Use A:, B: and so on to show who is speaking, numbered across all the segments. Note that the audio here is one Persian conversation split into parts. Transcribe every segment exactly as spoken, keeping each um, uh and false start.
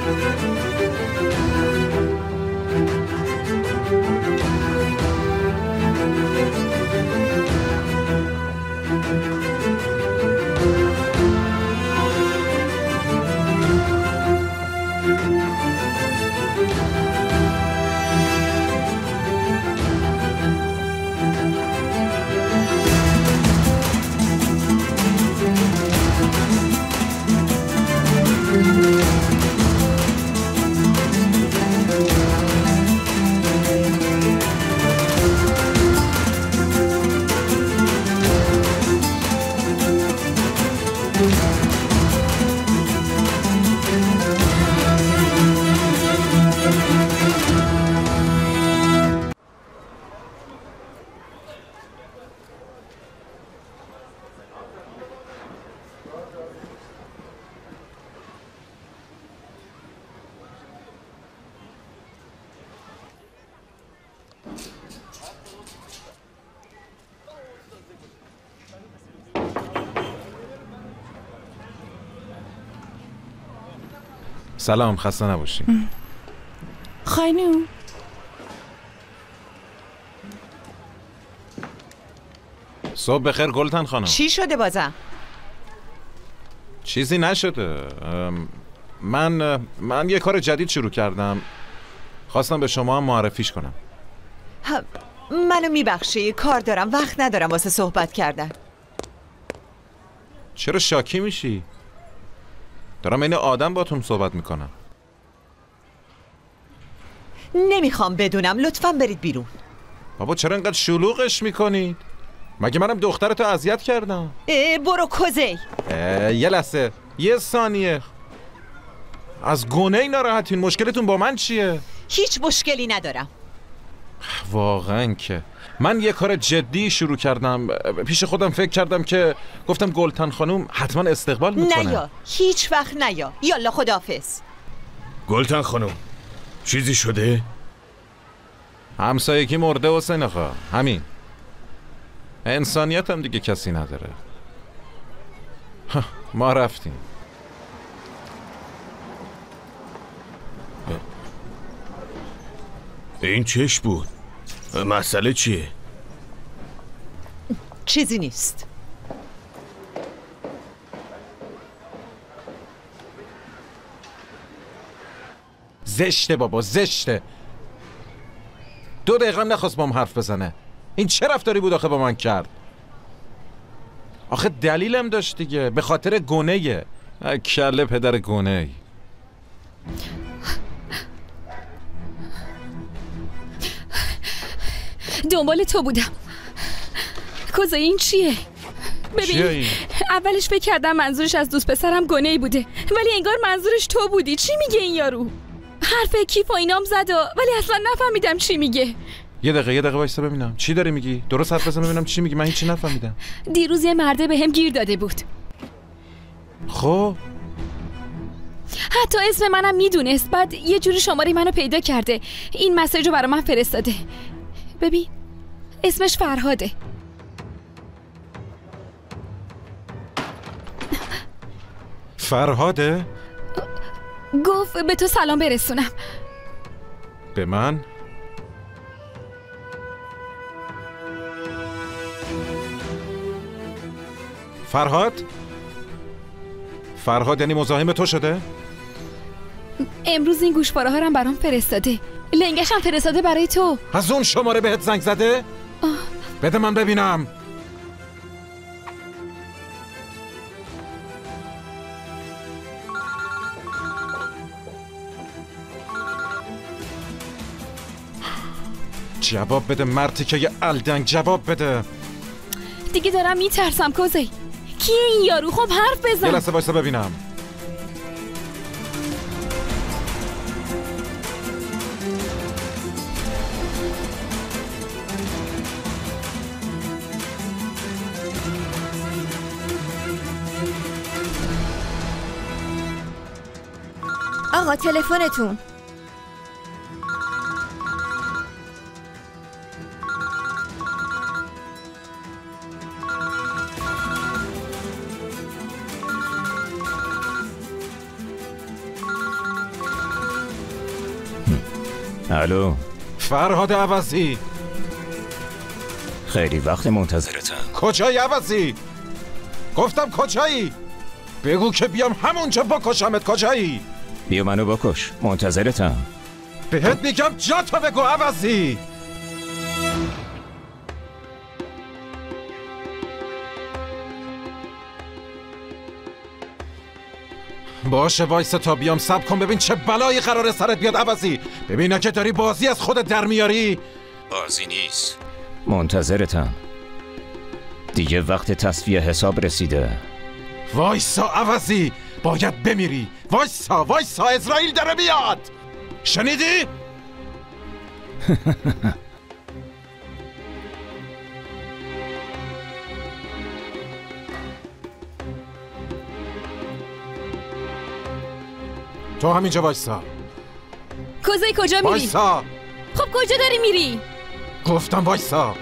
A: سلام، خسته نباشی.
B: خانوم
A: صبح بخیر گلتن خانم.
B: چی شده بازم؟
A: چیزی نشده. من من یه کار جدید شروع کردم، خواستم به شما هم معرفیش کنم.
B: منو میبخشی، کار دارم، وقت ندارم واسه صحبت کردن.
A: چرا شاکی میشی؟ دارم این آدم باتون صحبت میکنم.
B: نمیخوام بدونم، لطفاً برید بیرون.
A: بابا چرا اینقدر شلوغش میکنید؟ مگه منم دخترتو اذیت کردم؟
B: اه برو کوزی.
A: یه لحظه، یه ثانیه. از گونه ناراحتین؟ مشکلتون با من چیه؟
B: هیچ مشکلی ندارم.
A: واقعا که من یه کار جدی شروع کردم، پیش خودم فکر کردم که گفتم گلتن خانوم حتما استقبال میکنه.
B: نیا، هیچ وقت نیا. یالا خداحافظ.
C: گلتن خانوم چیزی شده؟
A: همسایگی مرده حسین آقا، همین. انسانیت هم دیگه کسی نداره. ما رفتیم.
C: این چش بود؟ مسئله چیه؟
B: چیزی نیست.
A: زشته بابا، زشته. دو دقیقه هم نخواست با من حرف بزنه. این چه رفتاری بود آخه با من کرد؟ آخه دلیلم داشت دیگه، به خاطر گونه‌یه. کله پدر گونه.
D: دنبال تو بودم. کوزه این چیه؟ ببین
A: این؟
D: اولش فکر کردم منظورش از دوست پسرم گونه‌ای بوده، ولی انگار منظورش تو بودی. چی میگه این یارو؟ حرف کیف و اینام زد و ولی اصلا نفهمیدم چی میگه.
A: یه دقیقه یه دقیقه وایسا ببینم چی داری میگی. درست حرف بزن ببینم چی میگی. من هیچی نفهمیدم.
D: دیروز یه مرده به هم گیر داده بود.
A: خب
D: حتی اسم منم میدونست. بعد یه جوری شماره منو پیدا کرده، این مسیج رو برای من فرستاده. ببین اسمش فرهاده.
A: فرهاده؟
D: گفت به تو سلام برسونم.
A: به من؟ فرهاد؟ فرهاد یعنی مزاحم تو شده؟
D: امروز این گوشواره ها رو برام فرستاده. لنگش هم فرستاده برای تو.
A: از اون شماره بهت زنگ زده؟
D: آه.
A: بده من ببینم. جواب بده مرتی که یه الدنگ، جواب بده.
D: دیگه دارم میترسم. کوزی کیه این یارو؟ خب حرف بزن.
A: یه لحظه وایسا ببینم.
E: آقا تلفنتون.
F: الو
A: فرهاد عوضی.
F: خیلی وقت منتظرتم.
A: کجایی عوضی؟ گفتم کجایی؟ بگو که بیام همونجا بکشمت. کجایی؟
F: بیا منو بکش، منتظرتم.
A: بهت میگم جا تو بگو عوضی. باشه وایسا تا بیام. صبر کن ببین چه بلایی قراره سرت بیاد عوضی. ببین که داری بازی از خودت در میاری.
F: بازی نیست، منتظرتم. دیگه وقت تصفیه حساب رسیده.
A: وایسا عوضی، باید بمیری. وایسا وایسا، اسرائیل داره بیاد. شنیدی؟ تو همینجا وایسا.
D: کوزه کجا میری؟
A: وایسا.
D: خب کجا داری میری؟
A: گفتم وایسا.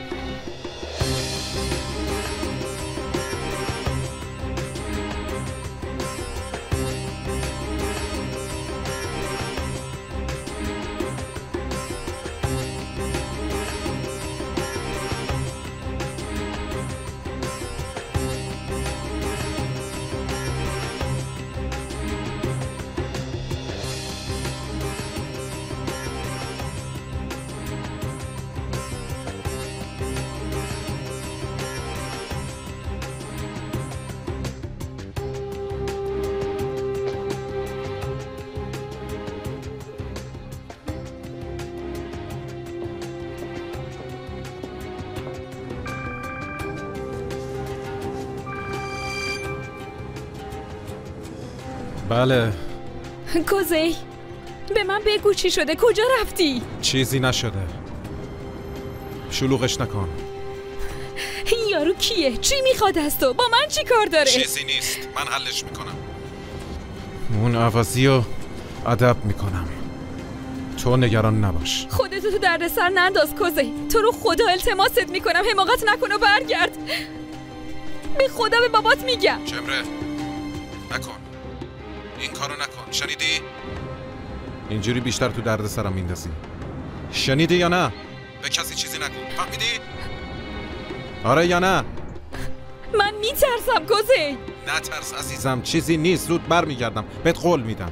A: بله.
D: کوزه به من بگو چی شده؟ کجا رفتی؟
A: چیزی نشده. شلوغش نکن.
D: این یارو کیه؟ چی میخواد از تو؟ با من چی کار داره؟
A: چیزی نیست، من حلش میکنم. اون عوضی رو ادب میکنم. تو نگران نباش.
D: خودتو تو دردسر ننداز کوزه. تو رو خدا التماست میکنم حماقت نکن و برگرد. به خدا به بابات میگم.
A: جمره نکن این کارو، نکن. شنیدی؟ اینجوری بیشتر تو درد سرم میندازی. شنیدی یا نه؟ به کسی چیزی نگو. فهمیدی؟ آره یا نه؟
D: من میترسم کوزه.
A: نترس عزیزم، چیزی نیست. زود برمیگردم، بهت قول میدم.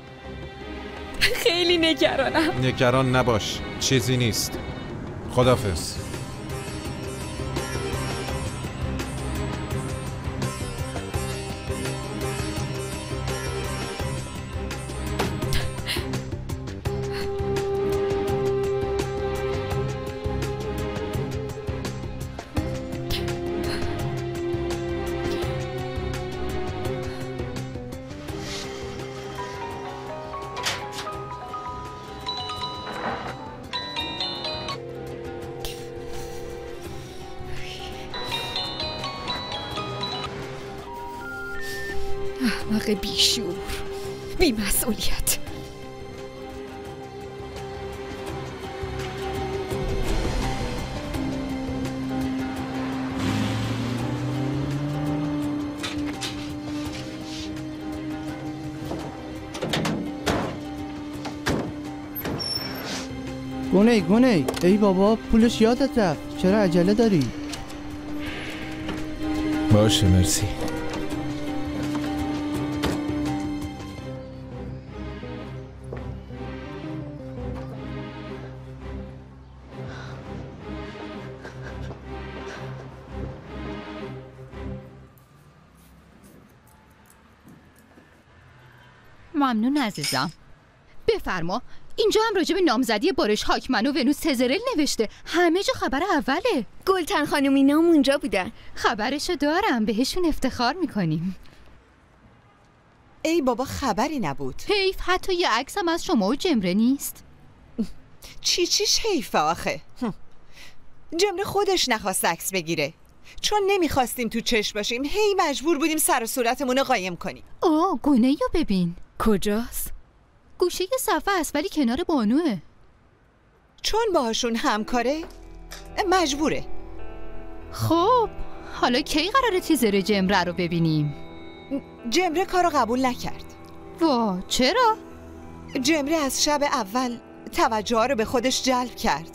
D: خیلی نگرانم.
A: نگران نباش، چیزی نیست. خداحافظ.
D: احمق بیشور، بی مسئولیت.
G: گونه گونه ای بابا، پولش یادت رفت. چرا عجله داری؟
C: باشه مرسی.
H: ممنون عزیزم. بفرما. اینجا هم راجب نامزدی بارش هاکمن و ونوس تزرل نوشته. همه جا خبر اوله.
E: گلتن خانم اینام اونجا بودن.
H: خبرشو دارم، بهشون افتخار میکنیم.
B: ای بابا خبری نبود.
H: حیف، حتی یه عکس هم از شما و جمره نیست.
B: چی چیش حیفه آخه. جمره خودش نخواست عکس بگیره، چون نمیخواستیم تو چشم باشیم. هی مجبور بودیم سر و صورتمون رو قایم کنیم.
H: آه گونه یا ببین.
D: کجاست؟
H: گوشه یه صفحه است ولی کنار بانوه.
B: چون باهاشون همکاره مجبوره.
H: خب حالا کی قراره تیزر جمره رو ببینیم؟
B: جمره کارو قبول نکرد.
H: وا چرا؟
B: جمره از شب اول توجه رو به خودش جلب کرد.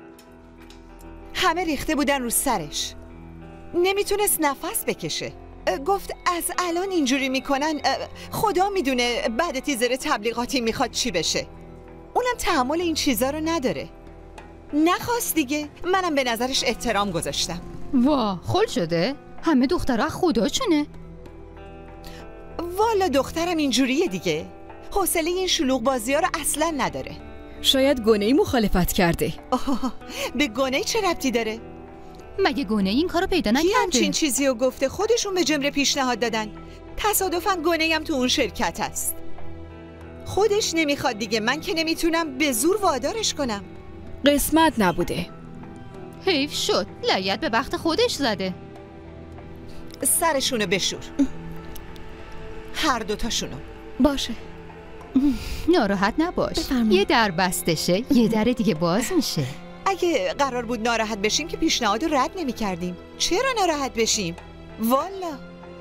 B: همه ریخته بودن رو سرش، نمیتونست نفس بکشه. گفت از الان اینجوری میکنن، خدا میدونه بعد تیزر تبلیغاتی میخواد چی بشه. اونم تحمل این چیزا رو نداره. نخواست دیگه. منم به نظرش احترام گذاشتم.
H: وا خل شده؟ همه دخترها خداچونه.
B: والا دخترم اینجوریه دیگه. حوصله این شلوغ بازی ها رو اصلا نداره.
D: شاید گونه‌ای مخالفت کرده.
B: آه، به گونه‌ای چه ربطی داره؟
H: مگه گونه این کارو پیدا نکرده؟
B: کی همچین چیزی رو گفته؟ خودشون به جمره پیشنهاد دادن. تصادفاً گونه‌ای هم تو اون شرکت هست. خودش نمیخواد دیگه. من که نمیتونم به زور وادارش کنم.
D: قسمت نبوده.
H: حیف شد. لگد به وقت خودش زده.
B: سرشونو بشور. هر دوتاشونو.
D: باشه.
H: ناراحت نباش. بفرمایید. یه در بسته شه، یه در دیگه باز میشه.
B: اگه قرار بود ناراحت بشیم که پیشنهاد رو رد نمی کردیم. چرا ناراحت بشیم؟ والا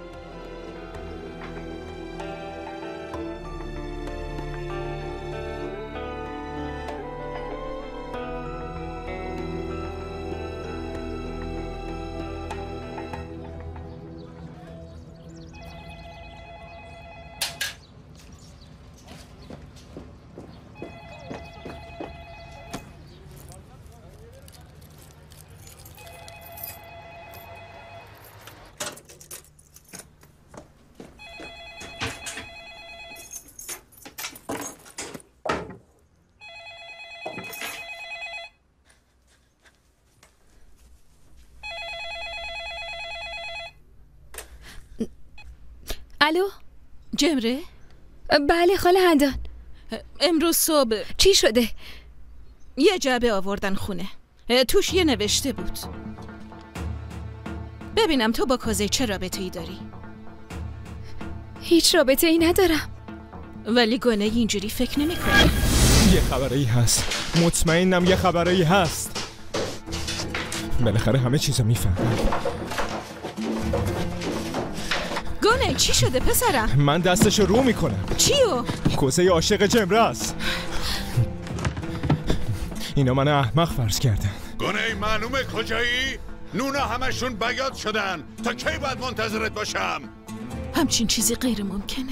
D: الو
I: جمره؟
D: بله خاله هندان.
I: امروز صبح
D: چی شده؟
I: یه جعبه آوردن خونه، توش یه نوشته بود. ببینم تو با کوزه چه رابطه ای داری؟
D: هیچ رابطه ای ندارم.
I: ولی گونه اینجوری فکر نمی کنی.
J: یه خبری هست، مطمئنم یه خبری هست. بالاخره همه چیزو میفهمم.
I: گونه چی شده پسرم؟
J: من دستشو رو میکنم.
I: چیو؟
J: کوزه عاشق جمره است. اینا من احمق فرض کردن.
K: گونه معلومه کجایی؟ نونا همشون بیاد شدن. تا کی باید منتظرت باشم؟
I: همچین چیزی غیر ممکنه.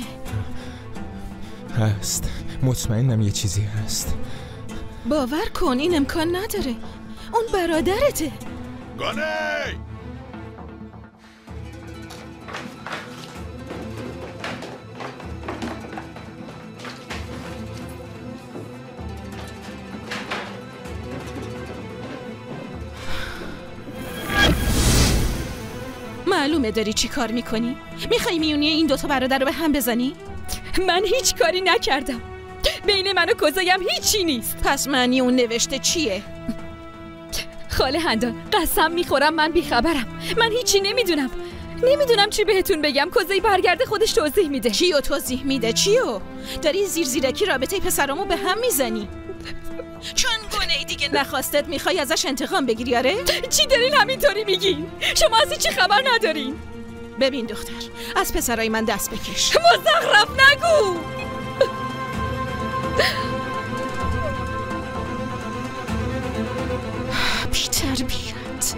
J: هست، مطمئنم یه چیزی هست.
I: باور کن این امکان نداره. اون برادرته.
K: گونه!
I: معلومه داری چی کار میکنی؟ میخوای میونی این دوتا برادر رو به هم بزنی؟
D: من هیچ کاری نکردم. بین من و کوزایم هیچی نیست.
I: پس معنی اون نوشته چیه؟
D: خاله هندان قسم میخورم من بیخبرم. من هیچی نمیدونم. نمیدونم چی بهتون بگم. کوزایی برگرده خودش توضیح میده.
I: چیو توضیح میده؟ چیو؟ داری زیر زیرکی رابطه پسرامو به هم میزنی. چون گونه دیگه نخواستت میخوای ازش انتقام بگیری آره؟
D: چی دارین همینطوری میگین؟ شما از چی خبر ندارین؟
I: ببین دختر، از پسرای من دست بکش.
D: مزخرف نگو.
I: بی تربیت.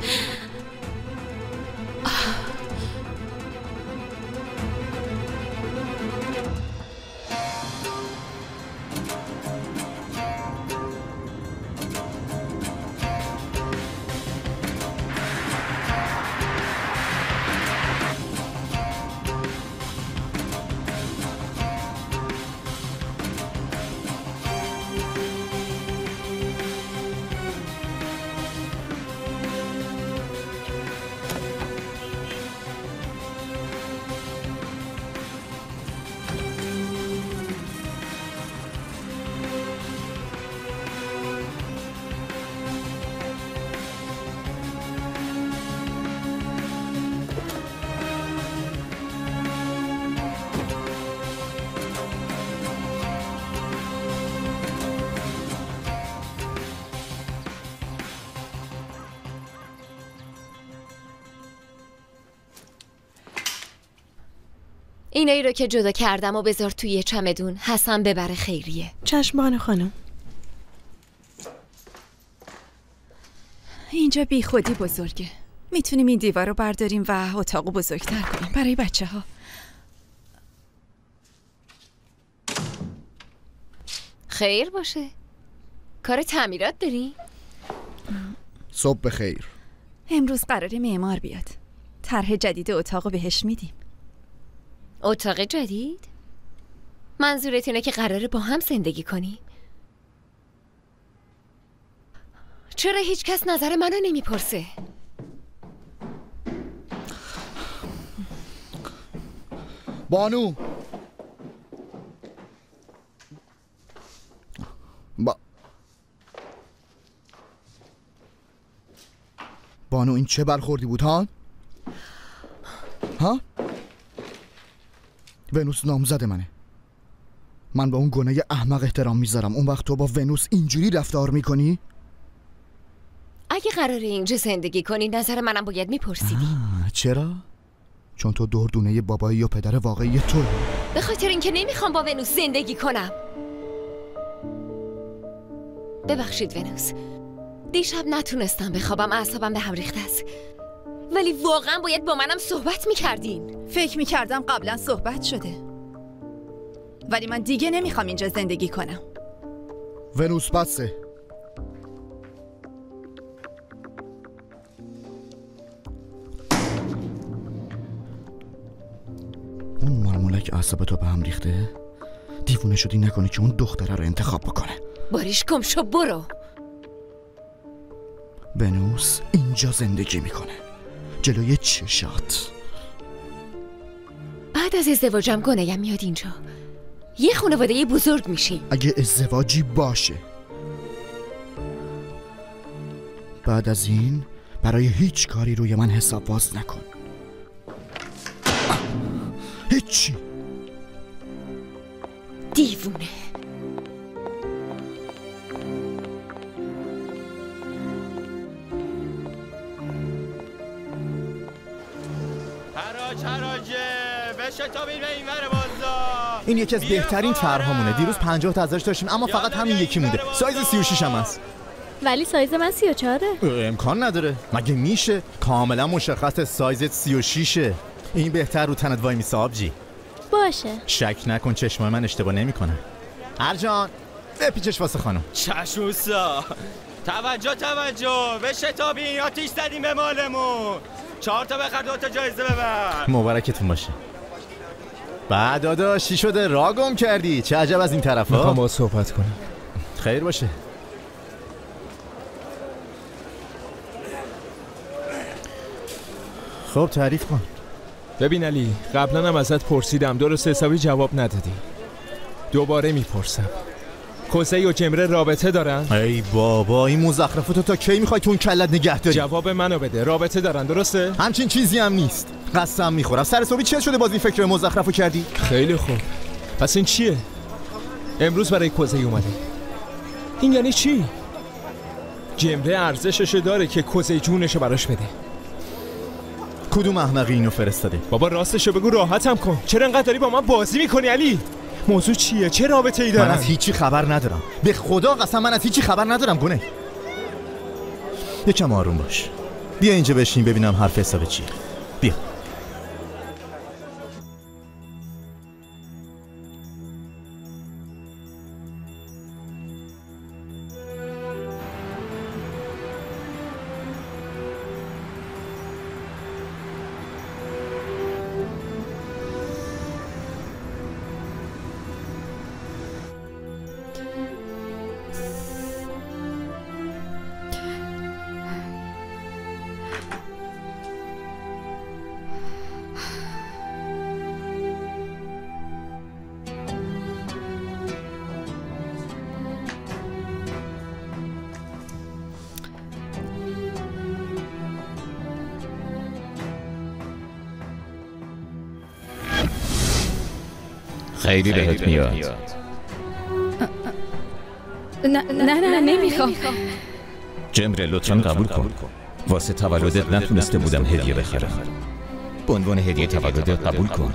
L: اینایی رو که جدا کردم و بذار توی یه چمدون، حسن ببره خیریه.
M: چشم بانو خانم.
B: اینجا بی خودی بزرگه. میتونیم این دیوار رو برداریم و اتاقو بزرگتر کنیم برای بچه ها.
L: خیر باشه. کار تعمیرات داری؟
M: صبح بخیر.
B: امروز قراره معمار بیاد. طرح جدید اتاقو بهش میدیم.
L: اتاق جدید؟ منظورت اینه که قراره با هم زندگی کنیم؟ چرا هیچ کس نظر منو نمیپرسه؟
M: بانو با... بانو این چه برخوردی بود ها؟ ها؟ ونوس نامزد منه. من به اون گونه احمق احترام میذارم، اون وقت تو با ونوس اینجوری رفتار میکنی؟
L: اگه قراره اینجا زندگی کنی نظر منم باید میپرسیدی.
M: چرا؟ چون تو دردونه بابایی و پدر واقعی تو.
L: به خاطر اینکه نمیخوام با ونوس زندگی کنم. ببخشید ونوس، دیشب نتونستم بخوابم، اعصابم به هم ریخته است. ولی واقعا باید با منم صحبت میکردین.
B: فکر میکردم قبلا صحبت شده، ولی من دیگه نمیخوام اینجا زندگی کنم.
M: ونوس بسه. اون مارمولک اعصابتو به هم ریخته؟ دیوونه شدی نکنی که اون دختره رو انتخاب بکنه.
L: باریش کم شو، برو.
M: ونوس اینجا زندگی میکنه جلوی چشات.
L: بعد از ازدواجم گنایم میاد اینجا. یه خانواده بزرگ میشیم.
M: اگه ازدواجی باشه. بعد از این برای هیچ کاری روی من حساب باز نکن. هیچی.
L: دیوونه.
N: حراج حراجه بشتابین به این ور بازا.
O: این یکی از بهترین طرحامونه. دیروز پنجاه تا ازش داشتیم اما فقط همین یکی مونده. سایز سی و شش هم هست.
P: ولی سایز من سی و چهاره.
O: امکان نداره. مگه میشه؟ کاملا مشخص سایزت سی و ششه. این بهتر رو تنت وای میسه آبجی.
P: باشه.
O: شک نکن چشمای من اشتباه نمیکنن. ارجان بپیچش واسه خانم.
N: چشوسا. توجه توجه بشتابین، آتیش زدیم به مالمون. چهار تا بخر دو تا جایزه ببر.
O: مبارکتون باشه. بعد داداش چی شده؟ راه گم کردی؟ چه عجب از این طرفا؟
J: میخوام با صحبت کنم.
O: خیر باشه. خب تعریف کن.
J: ببین علی، قبلا هم ازت پرسیدم، درست حسابی جواب ندادی. دوباره میپرسم، کوزه و جمره رابطه دارن؟
O: ای بابا این مزخرفاتو تا کی میخوای تو اون کلت نگه داری؟
J: جواب منو بده، رابطه دارن درسته؟
O: همچین چیزی هم نیست. قسم میخورم. سر صبحی چه شده بازی فکر مزخرفو کردی؟
J: خیلی خوب. پس این چیه؟ امروز برای کوزه اومده. این یعنی چی؟ جمره ارزششو داره که کوزه جونشو براش بده.
O: کدوم احمقی اینو فرستاده؟
J: بابا راستشو بگو، راحتم کن. چرا انقدر داری با من بازی میکنی علی؟ موضوع چیه؟ چه رابطه ای دارن؟
O: من از هیچی خبر ندارم. به خدا قسم من از هیچی خبر ندارم. گونه یکم آروم باش. بیا اینجا بشین ببینم حرف حساب چیه. بیا.
F: خیلی بهت میاد.
D: نه نه نه نمیخوام.
F: جمره لطفاً قبول کن. واسه تولدت نتونسته بودم هدیه بخرم. به عنوان هدیه تولدت قبول کن.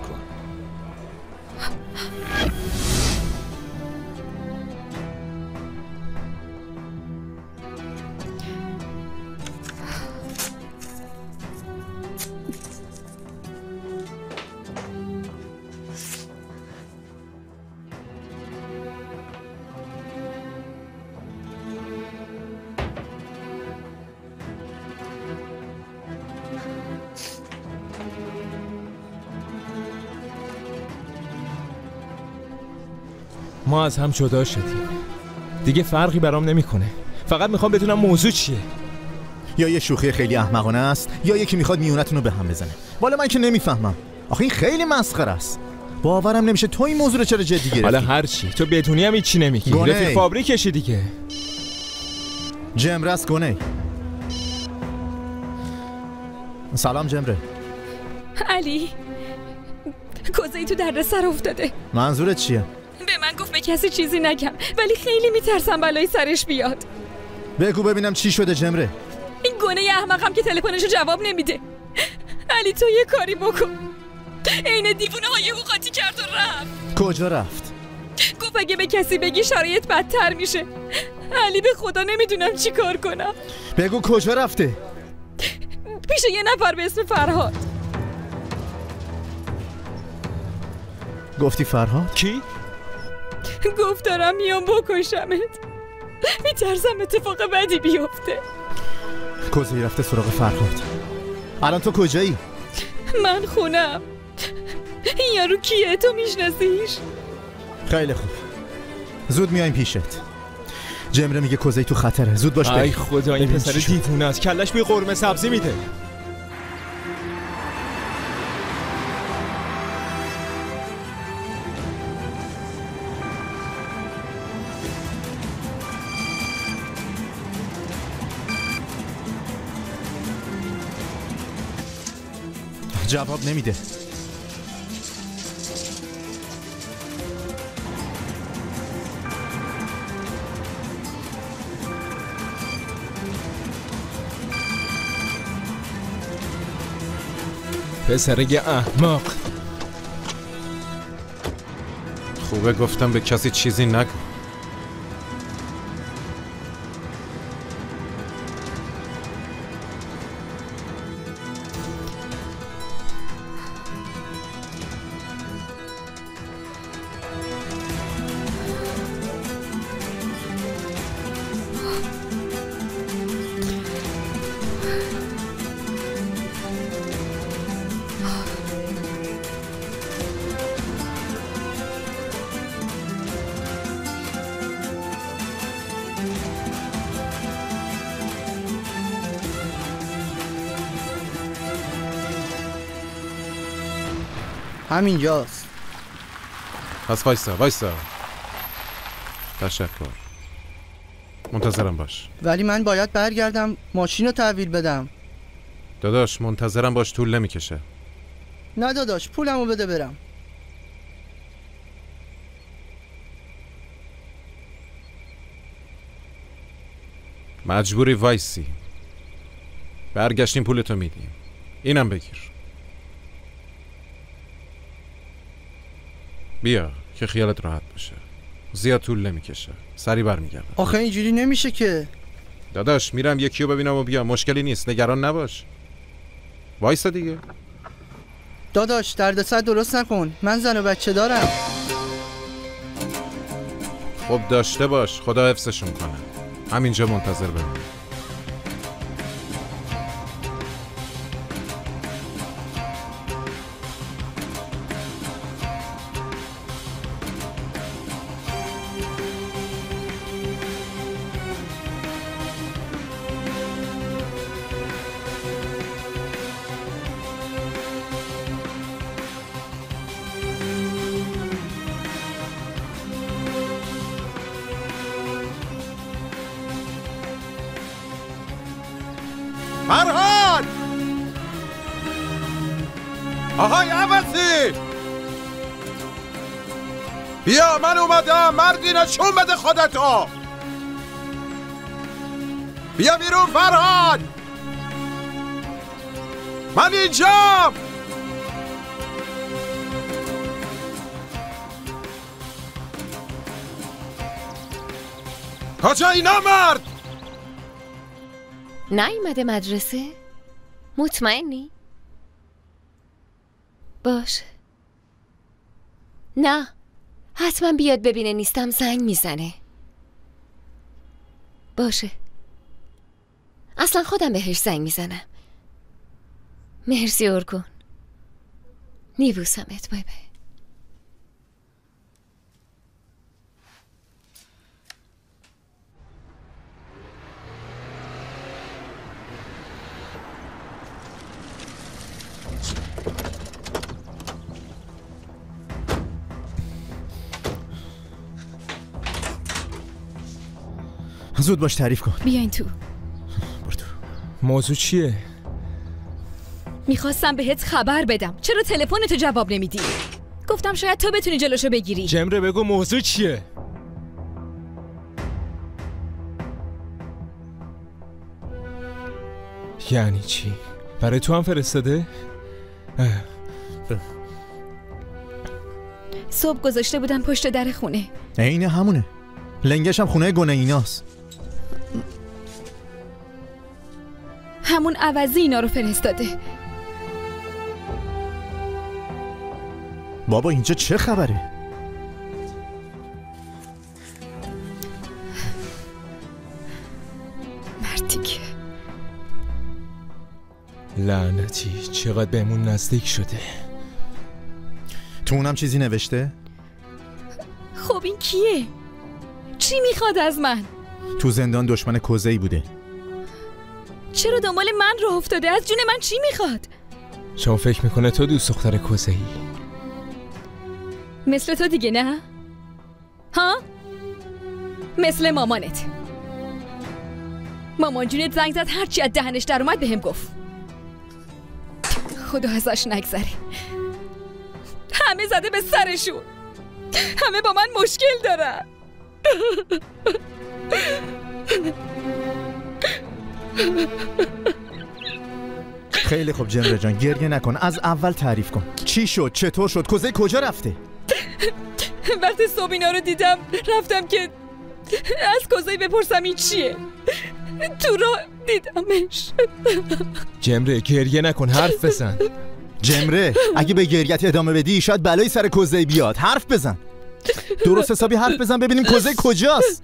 J: ما از هم جدا شدیم. دیگه فرقی برام نمیکنه. فقط میخوام بدونم موضوع چیه.
O: یا یه شوخی خیلی احمقانه است یا یکی میخواد میونتون رو به هم بزنه. والا من که نمیفهمم. آخه این خیلی مسخره است. باورم نمیشه تو این موضوع رو چرا جدی گرفتی.
J: حالا هر چی تو بدونی هم هیچی نمیگی. رفیق فابریکشی دیگه.
O: جمره است گونه. سلام جمره.
D: علی کوزه‌ای تو دردسر افتاده.
O: منظورت چیه؟
D: به من گفت به کسی چیزی نگم ولی خیلی میترسم بلایی سرش بیاد.
O: بگو ببینم چی شده جمره.
D: این گونه احمقم که تلفنشو جواب نمیده. علی تو یه کاری بکن. عین دیوونه های او قاطی کرد و رفت.
O: کجا رفت؟
D: گفت اگه به کسی بگی شرایط بدتر میشه. علی به خدا نمیدونم چی کار کنم.
O: بگو کجا رفته؟
D: پیش یه نفر به اسم فرهاد.
O: گفتی فرهاد؟
J: کی؟
D: گفت دارم میام بکشمت. میترسم اتفاق بدی بیفته.
O: کوزه‌ای رفته سراغ فرهاد. الان تو کجایی؟
D: من خونم. این یارو کیه؟ تو میشناسیش؟
O: خیلی خوب زود میایم پیشت. جمره میگه کوزه‌ای تو خطره. زود باش بریم.
J: ای خدا این پسر دیوونه است. کلش بوی قرمه سبزی میده.
O: جواب نمیده.
J: پسرگه احمق.
A: خوبه گفتم به کسی چیزی نگو.
G: همینجاست.
A: پس وایسا وایسا. تشکر. منتظرم باش.
G: ولی من باید برگردم ماشین رو تحویل بدم.
A: داداش منتظرم باش، طول نمیکشه.
G: نه داداش پولمو بده برم.
A: مجبوری وایسی. برگشتیم پولتو میدیم. اینم بگیر. بیا که خیالت راحت باشه. زیاد طول نمیکشه. سری برمیگردم.
G: آخه اینجوری نمیشه که.
A: داداش میرم یکیو ببینم و بیا. مشکلی نیست، نگران نباش. وایسا دیگه.
G: داداش دردسر درست نکن. من زن و بچه دارم.
A: خب داشته باش. خدا حفظشون کنه. همینجا منتظر بمون. فرهاد! آهای عوضی! بیا من اومدم. مردی نشون بده خودتو. بیا بیرون فرهاد. من اینجام. کجایی نامرد؟
L: نیومده مدرسه؟ مطمئنی؟ باشه. نه حتما بیاد ببینه نیستم زنگ میزنه. باشه اصلا خودم بهش زنگ میزنم. مرسی ارکون. میبوسمت. بای بای.
O: زود باش تعریف کن.
D: بیاین تو.
J: موضوع چیه؟
D: میخواستم بهت خبر بدم. چرا تلفنتو جواب نمیدی؟ گفتم شاید تو بتونی جلوشو بگیری.
J: جمره بگو موضوع چیه؟ یعنی چی؟ برای تو هم فرستاده؟
D: صبح گذاشته بودن پشت در خونه.
O: عین همونه. لنگش هم خونه گونه ایناست.
D: همون عوضی اینا رو فرستاده.
O: بابا اینجا چه خبره؟
D: مردی که
J: لعنتی چقدر بهمون نزدیک شده.
O: تو اونم چیزی نوشته؟
D: خب این کیه؟ چی میخواد از من؟
O: تو زندان دشمن کوزه‌ای بوده.
D: چرا دنبال من راه افتاده؟ از جون من چی میخواد؟
J: چون فکر میکنه تو دوست دختر کوزه‌ای.
D: مثل تو دیگه نه؟ ها؟ مثل مامانت. مامان جونت زنگ زد هرچی از دهنش در اومد بهم گفت. خدا ازش نگذره. همه زده به سرشون. همه با من مشکل دارن.
O: خیلی خوب جمره جان، گریه نکن. از اول تعریف کن. چی شد؟ چطور شد؟ کوزه کجا رفته؟
D: وقتی صبح اینا رو دیدم رفتم که از کوزه بپرسم این چیه. تو راه دیدمش.
J: جمره گریه نکن، حرف بزن.
O: جمره اگه به گریت ادامه بدی شاید بلایی سر کوزه بیاد. حرف بزن. درست حسابی حرف بزن ببینیم کوزه کجاست.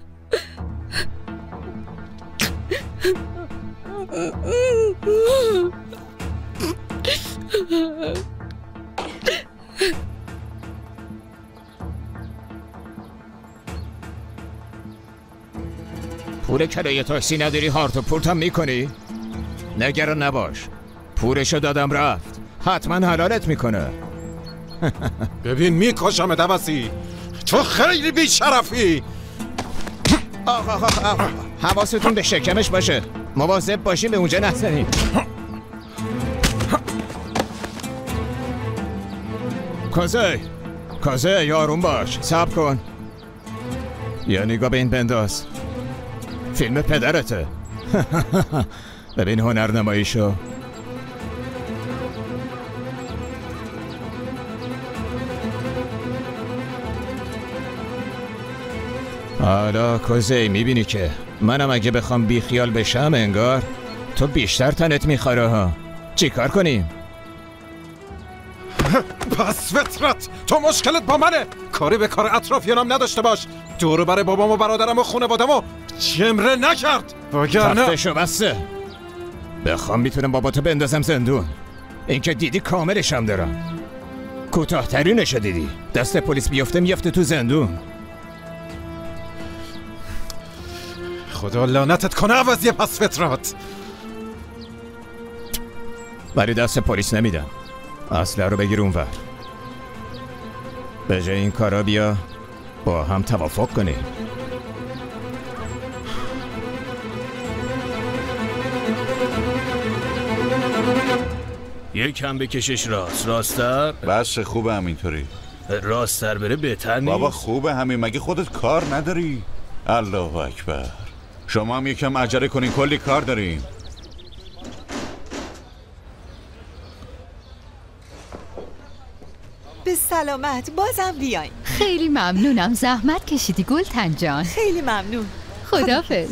F: پول کرایه تاکسی نداری هارت و پورت هم میکنی؟ نگران نباش، پولشو دادم رفت. حتما حلالت میکنه.
A: ببین میکشم دوسی. تو خیلی بیشرفی.
F: آخ آخ آخ آخ. حواستون به شکمش باشه، مواظب باشین به اونجا نزنین. کازه کازه یارون باش، صبر کن. یا نگاه به این بنداز، فیلم پدرته. ببین هنرنماییشو. حالا کوزه میبینی که منم اگه بخوام بی خیال بشم انگار تو بیشتر تنت میخوره ها. چی کار کنیم؟
A: پس فطرت تو مشکلت با منه. کاری به کار اطرافیانم نداشته باش. دورو برای بابام و برادرم و خونوادمو جمره نکرد. وگرنه
F: تفتشو بسته. بخوام میتونم باباتو بندازم زندون. این که دیدی کاملشم دارم. کوتاه‌ترینشو دیدی. دست پلیس بیفته میفته تو زندون.
A: خدا لعنتت کنه عوضی پس فطرت.
F: ولی دست پلیس نمیدم. اسلحه رو بگیر اونور. به جای این کارا بیا با هم توافق کنیم.
C: یکم بکشش راست. راستر.
K: بس خوبه همینطوری.
C: راستر بره بهتر نیست.
K: بابا خوبه همین، مگه خودت کار نداری؟ الله اکبر. شما هم یکم عجله کنین، کلی کار داریم.
B: به سلامت. بازم بیاین.
H: خیلی ممنونم، زحمت کشیدی گلتن جان.
B: خیلی ممنون.
H: خداحافظ.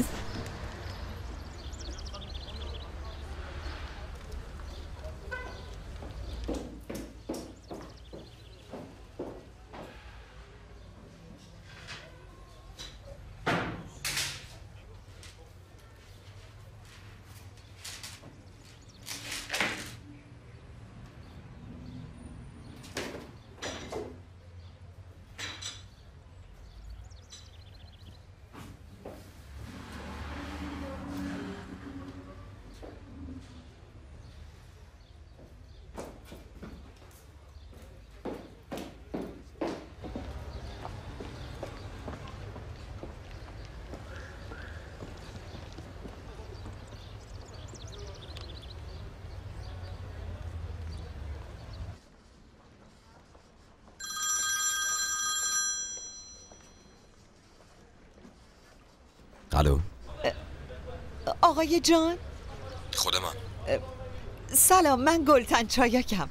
Q: الو
B: آقای جان؟
Q: خودم.
B: سلام، من گلتن چایاکم.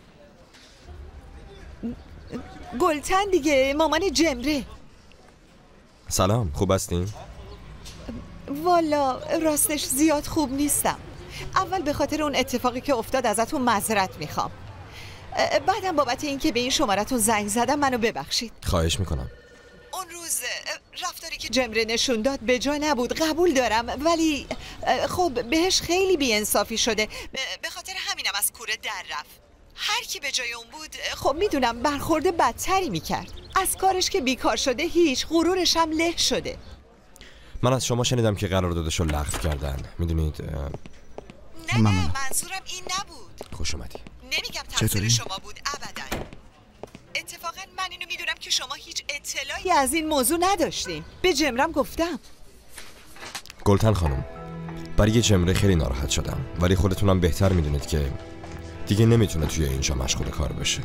B: گلتن دیگه، مامان جمره.
Q: سلام، خوب هستین؟
B: والا راستش زیاد خوب نیستم. اول به خاطر اون اتفاقی که افتاد ازتون معذرت میخوام. بعدم بابت این که به این شمارتون زنگ زدم منو ببخشید.
Q: خواهش میکنم.
B: اون روز رفتاری که جمره نشون داد به جا نبود، قبول دارم، ولی خب بهش خیلی بی‌انصافی شده. به خاطر همینم از کوره در رفت. هر کی به جای اون بود خب میدونم برخورد بدتری میکرد. از کارش که بیکار شده هیچ، غرورش هم له شده.
Q: من از شما شنیدم که قراردادشو لغو کردن، میدونید؟
B: نه نه منظورم این نبود.
Q: خوش اومدی.
B: نمیگم تقصیر شما بود ابدا. اتفاقا من اینو میدونم که شما هیچ اطلاعی از این موضوع نداشتین. به جمرم گفتم.
Q: گلتن خانم، برای جمره خیلی ناراحت شدم، ولی خودتونم بهتر میدونید که دیگه نمیتونه توی اینجا مشغول کار بشه.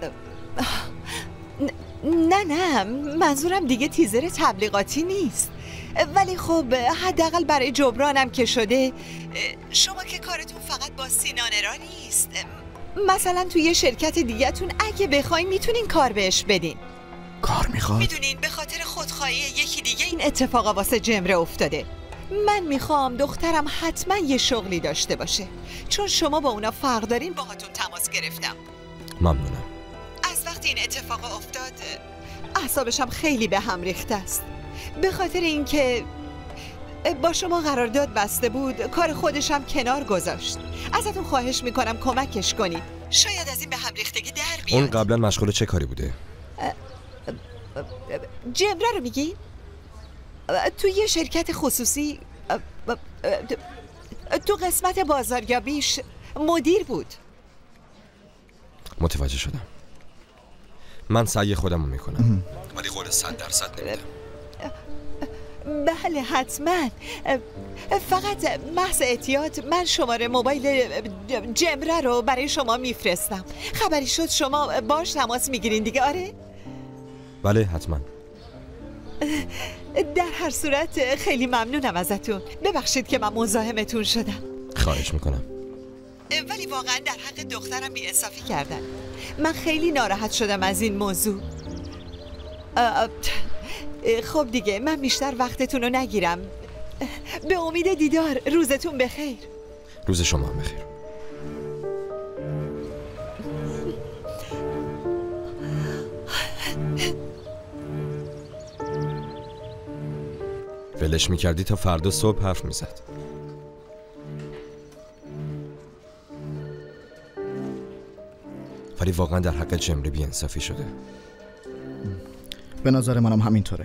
B: نه نه منظورم دیگه تیزر تبلیغاتی نیست، ولی خب حداقل برای جبرانم که شده. شما که کارتون فقط با سینانرا نیست، مثلا توی یه شرکت دیگه‌تون اگه بخواین میتونین کار بهش بدین.
M: کار میخواد؟
B: میدونین به خاطر خودخواهی یکی دیگه این اتفاقا واسه جمره افتاده. من میخوام دخترم حتما یه شغلی داشته باشه، چون شما با اونا فرق دارین. باهاتون تماس گرفتم.
Q: ممنونم.
B: از وقتی این اتفاق افتاد اعصابشم خیلی به هم ریخته است، به خاطر اینکه با شما قرارداد بسته بود، کار خودشم کنار گذاشت. ازتون خواهش میکنم کمکش کنید، شاید از این به هم ریختگی در بیاد.
Q: اون قبلا مشغول چه کاری بوده؟
B: جمره رو میگی؟ توی یه شرکت خصوصی تو قسمت بازاریابیش مدیر بود.
Q: متوجه شدم. من سعی خودم رو میکنم، ولی قول صد درصد نمیدم.
B: بله حتما. فقط محض احتیاط من شماره موبایل جمره رو برای شما میفرستم. خبری شد شما باش تماس میگیرین دیگه؟ آره؟
Q: بله حتما.
B: در هر صورت خیلی ممنونم ازتون. ببخشید که من مزاحمتون شدم.
Q: خواهش میکنم.
B: ولی واقعا در حق دخترم بی‌انصافی کردن. من خیلی ناراحت شدم از این موضوع. خب دیگه من بیشتر وقتتون رو نگیرم. به امید دیدار. روزتون بخیر.
Q: روز شما هم بخیر. ولش میکردی تا فردا صبح حرف میزد. ولی واقعا در حق جمره بی‌انصافی شده.
M: به نظر منم همینطوره.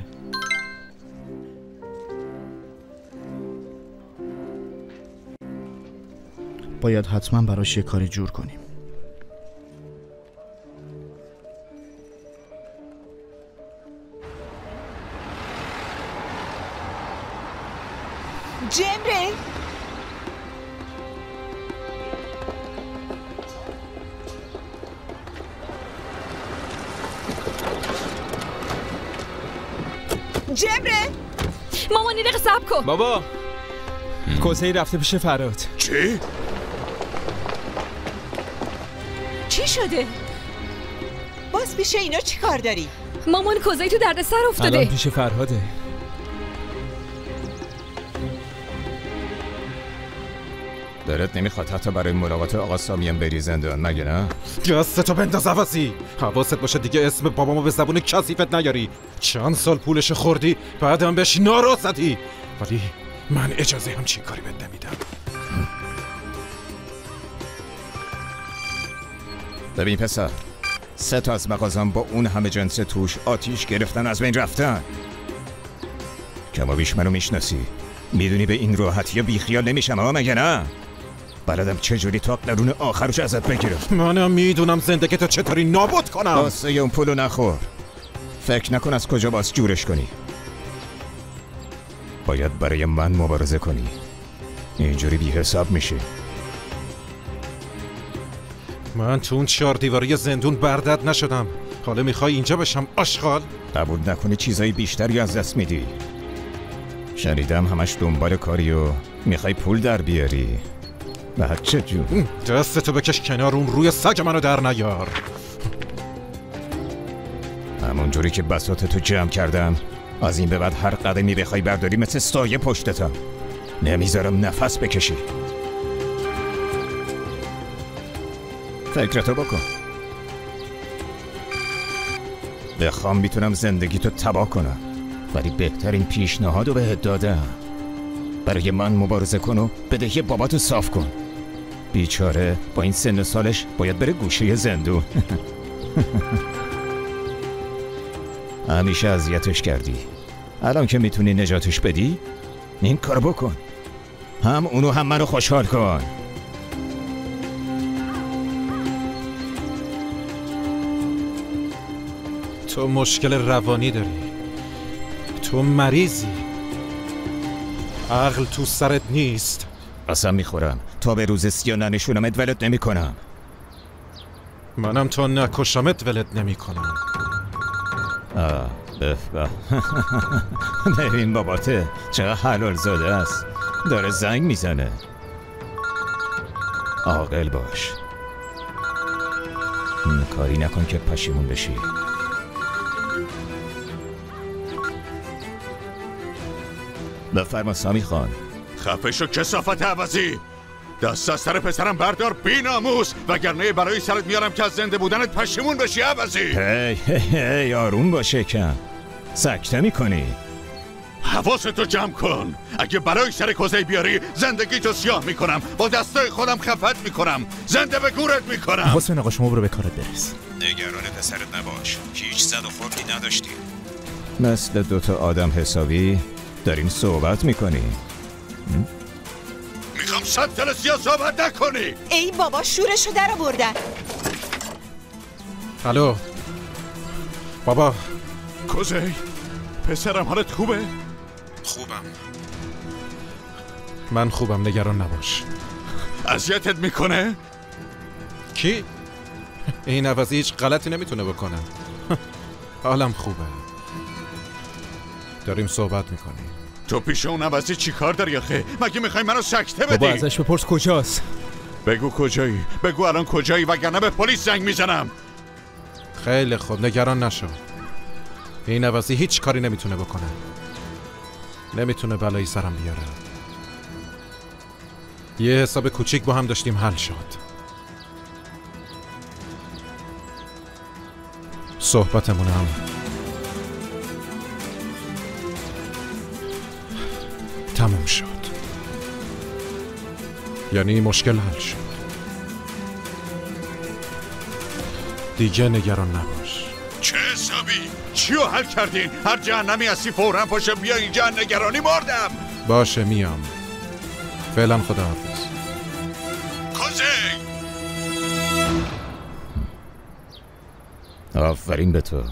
M: باید حتما براش یه کاری جور کنیم.
B: جمره جمره
D: مامان یه دقیقه صبر کن.
J: بابا کوزه‌ای رفته پیش فراد.
K: چی؟
B: چی شده؟ باز پیش اینا چی کار داری؟
D: مامان کوزه‌ای تو دردسر افتاده.
J: الان پیش فرهاده.
F: دلت نمیخواد حتی برای ملاقات آقا سامیم بری زندان مگه نه؟
A: دستتو بنداز عوضی. حواست باشه دیگه اسم بابامو به زبون کثیفت نیاری. چند سال پولش خوردی بعدم بهش نارو زدی، ولی من اجازه همچین کاری بهت نمیدم.
F: ببین پسر، سه تا از مغازم با اون همه جنس توش آتیش گرفتن، از بین رفتن. کما بیش منو میشناسی، میدونی به این راحتی یا بیخیال نمیشم ها مگه نه؟ بلدم چجوری تا قرون آخرش ازت بگیرم.
A: منم میدونم زندگی تو چطوری نابود کنم.
F: واسه اون پولو نخور. فکر نکن از کجا باز جورش کنی. باید برای من مبارزه کنی، اینجوری بی حساب میشی.
A: من تو اون چهار دیواری زندون بردد نشدم، حالا میخوای اینجا بشم آشغال؟
F: قبول نکنی چیزای بیشتری از دست میدی. شنیدم همش دنبال کاری و میخوای پول در بیاری. بچه جون
A: دستتو بکش کنار، اون روی سگ منو در نیار.
F: همون جوری که بساطتو جمع کردم از این به بعد هر قدمی بخوای برداری مثل سایه پشتتم، نمیذارم نفس بکشی. فکرتو بکن. بخوام میتونم زندگیتو تباه کنم، ولی بهترین پیشنهادو بهت دادم. برای من مبارزه کن و بدهی باباتو صاف کن. بیچاره با این سن و سالش باید بره گوشه زندون. همیشه اذیتش کردی، الان که میتونی نجاتش بدی این کار بکن. هم اونو هم منو خوشحال کن.
A: تو مشکل روانی داری، تو مریضی، عقل تو سرت نیست.
F: قسم میخورم تا به روز سیاه ننشونمت ولت نمی کنم.
A: منم تا نکشمت ولت نمی کنم.
F: آه بفه. ببین باباته چقدر حلال زاده است، داره زنگ میزنه. عاقل باش، کاری نکن که پشیمون بشی. بفرما سامی خان.
K: خفه شو کثافت عوضی، دست از سر پسرم بردار بی ناموس، وگرنه برای سرت میارم که از زنده بودنت پشیمون بشی عوضی.
F: هی هی هی آروم باشه کم، سکته میکنی.
K: حواستو جمع کن، اگه برای سر کوزه بیاری زندگیتو سیاه میکنم، با دستای خودم خفت میکنم، زنده به گورت میکنم.
O: حسین آقا شما برو به کارت برس.
F: نگران پسرت نباش، هیچ زد و خوردی نداشتی. مثل دوتا آدم حسابی داریم صحبت میکنیم.
K: میخوام صد جلسیه صحبت نکنی.
B: ای بابا شورشو در آوردن.
A: الو بابا.
K: کوزه پسرم حالت خوبه؟
A: خوبم، من خوبم، نگران نباش.
K: اذیتت میکنه؟
A: کی؟ این عوضی هیچ غلطی نمیتونه بکنه. حالم خوبه، داریم صحبت میکنیم.
K: تو پیش اون عوضی چی کار داری آخه؟ مگه میخوای منو سکته بدی؟
J: بابا ازش بپرس کجاست.
K: بگو کجایی، بگو الان کجایی، وگرنه به پلیس زنگ میزنم.
A: خیلی خوب نگران نشو، این عوضی هیچ کاری نمیتونه بکنه، نمیتونه بلایی سرم بیاره. یه حساب کوچیک با هم داشتیم حل شد. صحبتمونم تموم شد، یعنی مشکل حل شد. دیگه نگران نباش.
K: چه حسابی؟ چیو حل کردین؟ هر جهنمی هستی فوراً پاشو بیا اینجا، نگرانی مردم.
A: باشه میام، فعلا خداحافظ.
K: کوزه
F: آفرین به تو.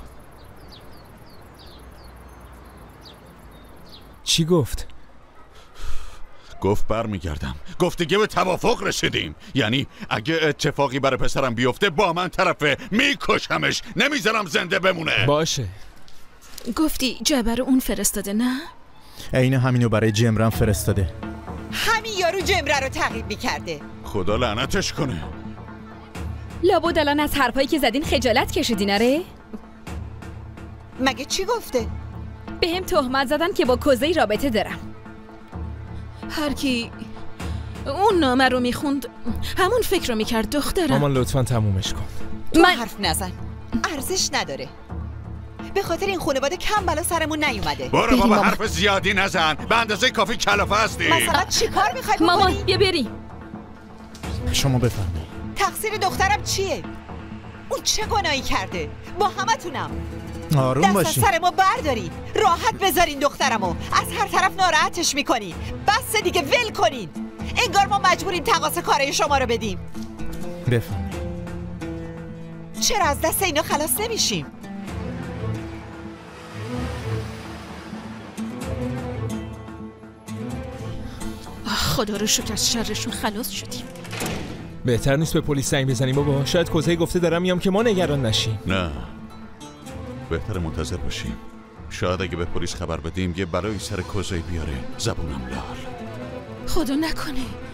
J: چی گفت؟
K: گفت برمیگردم، گفت دیگه به توافق رسیدیم، یعنی اگه اتفاقی برای پسرم بیفته با من طرفه، میکشمش، نمیذارم زنده بمونه.
J: باشه.
I: گفتی جبر اون فرستاده نه؟
O: عین همینو برای جمرم فرستاده.
B: همین یارو جمره رو تعقیب میکرده.
K: خدا لعنتش کنه.
D: لابد الان از حرفایی که زدین خجالت کشیدین اره؟
B: مگه چی گفته؟
D: به هم تهمت زدن که با کوزه‌ای رابطه دارم.
I: هر کی اون نامه رو میخوند همون فکر رو میکرد دخترم.
J: مامان لطفاً تمومش کن.
B: تو من... حرف نزن، ارزش نداره. به خاطر این خانواده کم بلا سرمون نیومده.
K: برو بابا حرف زیادی نزن، به اندازه کافی کلافه هستی.
B: مثلا چی کار میخوای بکنی؟
D: مامان بیا بریم.
O: شما بفرمایید.
B: تقصیر دخترم چیه؟ اون چه گناهی کرده؟ با همتونم.
O: آروم باشی.
B: دست از سر ما برداری، راحت بذارین دخترمو، از هر طرف ناراحتش میکنین. بس دیگه ول کنین، انگار ما مجبوریم تقاصا کارای شما رو بدیم.
O: بفرمایید.
B: چرا از دست اینا خلاص نمیشیم؟
I: خدا رو شکر از شرشون خلاص شدیم.
J: بهتر نیست به پلیس زنگ بزنیم بابا؟ شاید کوزه گفته دارم میام که ما نگران نشیم.
K: نه، بهتر منتظر باشیم. شاید اگه به پلیس خبر بدیم یه برای سر کوزه بیاره. زبونم لال.
I: خدا نکنه.